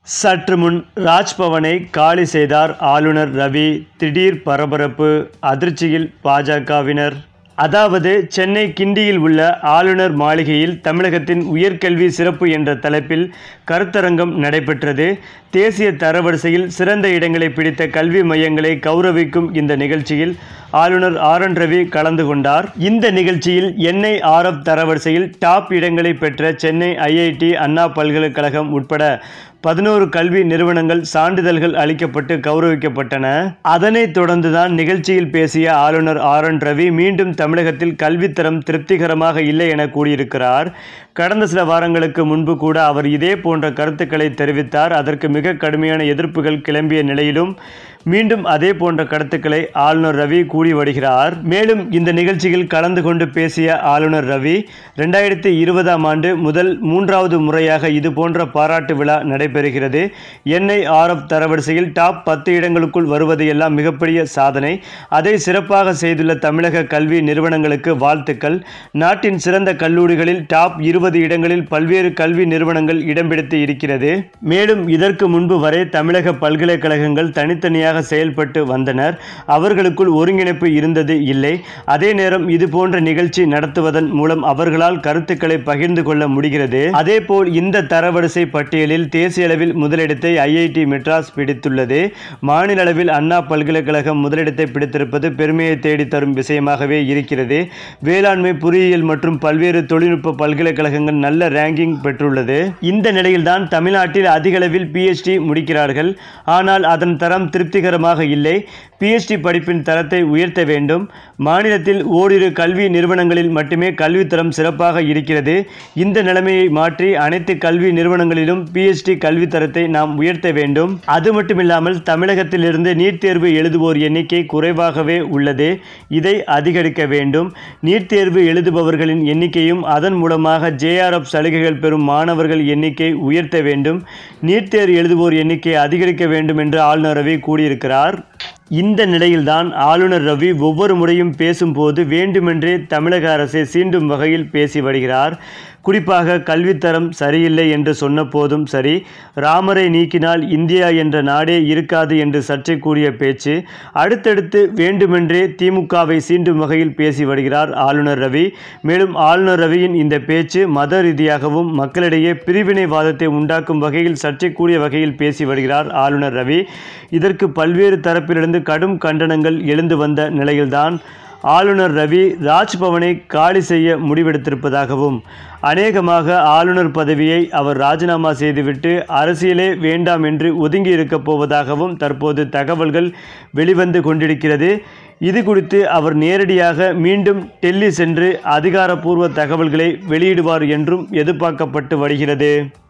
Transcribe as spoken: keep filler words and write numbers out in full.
சற்று முன் ராஜ்பவனை காலி செய்தார் ஆளுநர் ரவி. திடீர் பரபரப்பு, அதிர்ச்சியில் பாஜகவினர். அதாவது சென்னை கிண்டியில் உள்ள ஆளுநர் மாளிகையில் தமிழகத்தின் உயர்கல்வி சிறப்பு என்ற தலைப்பில் கருத்தரங்கம் நடைபெற்றது. தேசிய தரவரிசையில் சிறந்த இடங்களை பிடித்த கல்வி மையங்களை கௌரவிக்கும் இந்த நிகழ்ச்சியில் ஆளுநர் ஆர் என் ரவி கலந்து கொண்டார். இந்த நிகழ்ச்சியில் என் ஐ ஆர் எஃப் தரவரிசையில் டாப் இடங்களை பெற்ற சென்னை ஐ ஐ டி, அண்ணா பல்கலைக்கழகம் உட்பட பதினோரு கல்வி நிறுவனங்கள் சான்றிதழ்கள் அளிக்கப்பட்டு கௌரவிக்கப்பட்டன. அதனைத் தொடர்ந்துதான் நிகழ்ச்சியில் பேசிய ஆளுநர் ஆர் என் ரவி மீண்டும் தமிழகத்தில் கல்வித்தரம் திருப்திகரமாக இல்லை என கூறியிருக்கிறார். கடந்த சில வாரங்களுக்கு முன்பு கூட அவர் இதே போன்ற கருத்துக்களை தெரிவித்தார். அதற்கு மிக கடுமையான எதிர்ப்புகள் கிளம்பிய நிலையிலும் மீண்டும் அதே போன்ற கருத்துக்களை ஆளுநர் ரவி கூறி வருகிறார். மேலும் இந்த நிகழ்ச்சியில் கலந்து கொண்டு பேசிய ஆளுநர் ரவி, ரெண்டாயிரத்தி இருபதாம் ஆண்டு முதல் மூன்றாவது முறையாக இது போன்ற பாராட்டு விழா நடைபெறுகிறது. என் ஐ ஆர் எஃப் தரவரிசையில் டாப் பத்து இடங்களுக்குள் வருவது எல்லாம் மிகப்பெரிய சாதனை. அதை சிறப்பாக செய்துள்ள தமிழக கல்வி நிறுவனங்களுக்கு வாழ்த்துக்கள். நாட்டின் சிறந்த கல்லூரிகளில் டாப் இருபது இடங்களில் பல்வேறு கல்வி நிறுவனங்கள் இடம் பிடித்து இருக்கிறது. மேலும் இதற்கு முன்பு வரை தமிழக பல்கலைக்கழகங்கள் தனித்தனியாக செயல்பட்டு வந்தனர். அவர்களுக்குள் ஒருங்கிணைப்பு இருந்தது இல்லை. அதே நேரம் இது போன்ற நிகழ்ச்சி நடத்துவதன் மூலம் அவர்களால் கருத்துக்களை பகிர்ந்து கொள்ள முடிகிறது. அதேபோல் இந்த தரவரிசை பட்டியலில் தேசிய அளவில் முதலிடத்தை ஐ ஐ டி மெட்ராஸ் பிடித்துள்ளது. மாநில அளவில் அண்ணா பல்கலைக்கழகம் முதலிடத்தை பிடித்திருப்பது பெருமையை தேடி தரும் விஷயமாகவே இருக்கிறது. வேளாண்மை, பொறியியல் மற்றும் பல்வேறு தொழில்நுட்ப பல்கலைக்கழகங்கள் நல்ல ரேங்கிங் பெற்றுள்ளது. இந்த நிலையில்தான் தமிழ்நாட்டில் அதிக அளவில் பி எச் டி முடிக்கிறார்கள். ஆனால் அதன் தரம் திருப்திகரமாக இல்லை. பி எச் டி படிப்பின் தரத்தை உயர்த்த வேண்டும். மாநிலத்தில் ஓரிரு கல்வி நிறுவனங்களில் மட்டுமே கல்வித்தரம் சிறப்பாக இருக்கிறது. இந்த நிலைமையை மாற்றி அனைத்து கல்வி நிறுவனங்களிலும் பி எச் டி கல்வி தரத்தை நாம் உயர்த்த வேண்டும். அது மட்டுமில்லாமல் தமிழகத்திலிருந்து நீட் தேர்வு எழுதுவோர் எண்ணிக்கை குறைவாகவே உள்ளது. இதை அதிகரிக்க வேண்டும். நீட் தேர்வு எழுதுபவர்களின் எண்ணிக்கையும் அதன் மூலமாக ஜே ஆர் எஃப் சலுகைகள் பெறும் மாணவர்கள் எண்ணிக்கை உயர்த்த வேண்டும். நீட் தேர்வு எழுதுவோர் எண்ணிக்கை அதிகரிக்க வேண்டும் என்று ஆளுநர் ரவி கூறியிருக்கிறார். இந்த நிலையில்தான் ஆளுநர் ரவி ஒவ்வொரு முறையும் பேசும்போது வேண்டுமென்றே தமிழக அரசை சீண்டும் வகையில் பேசி வருகிறார். குறிப்பாக கல்வித்தரம் சரியில்லை என்று சொன்ன போதும் சரி, ராமரை நீக்கினால் இந்தியா என்ற நாடே இருக்காது என்று சர்ச்சை கூறிய பேச்சு. அடுத்தடுத்து வேண்டுமென்றே திமுகவை சீண்டும் வகையில் பேசி வருகிறார் ஆளுநர் ரவி. மேலும் ஆளுநர் ரவியின் இந்த பேச்சு மத ரீதியாகவும் மக்களிடையே பிரிவினைவாதத்தை உண்டாக்கும் வகையில் சர்ச்சைக்குரிய வகையில் பேசி வருகிறார் ஆளுநர் ரவி. இதற்கு பல்வேறு தரப்பிலிருந்து கடும் கண்டனங்கள் எழுந்து வந்த நிலையில்தான் ஆளுநர் ரவி ராஜ்பவனை காலி செய்ய முடிவெடுத்திருப்பதாகவும், அநேகமாக ஆளுநர் பதவியை அவர் ராஜினாமா செய்துவிட்டு அரசியலே வேண்டாம் என்று ஒதுங்கி இருக்கப் போவதாகவும் தற்போது தகவல்கள் வெளிவந்து கொண்டிருக்கிறது. இது குறித்து அவர் நேரடியாக மீண்டும் டெல்லி சென்று அதிகாரப்பூர்வ தகவல்களை வெளியிடுவார் என்றும் எதிர்பார்க்கப்பட்டு வருகிறது.